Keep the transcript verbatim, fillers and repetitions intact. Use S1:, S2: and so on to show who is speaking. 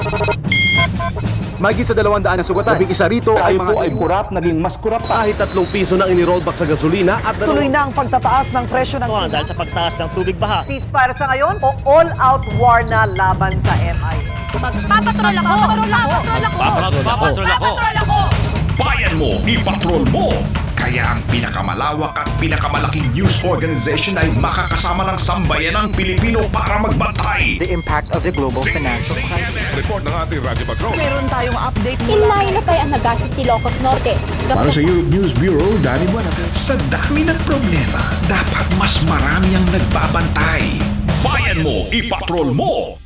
S1: Mahigit sa dalawang daan na sugatan. Labing isa rito ay
S2: Tayo
S1: mga
S2: po ay kurap, naging mas kurap pa.
S3: Kahit tatlong piso na inirollback sa gasolina at
S4: Tuloy na ang pagtataas ng presyo ng
S5: Ito nga, dahil sa pagtaas ng tubig baha.
S4: ceasefire sa ngayon o all-out war na laban sa M I A.
S6: Magpapatrol ako! Magpapatrol ako!
S5: Magpapatrol ako!
S6: Magpapatrol ako!
S7: Bayan mo, ipatrol mo! Kaya ang pinakamalawak at pinakamalaking news organization ay makakasama ng sambayanang Pilipino para magbantay.
S8: The impact of the global financial crisis.
S7: Report ng ating Radyo Patrol.
S4: Meron tayong update
S6: Inlayo na kaya ang nagastos si Ilocos Norte.
S9: Para sa Europe News Bureau, Danny Buenate.
S7: Sa dami ng problema, dapat mas marami ang nagbabantay. Bayan mo, ipatrol mo!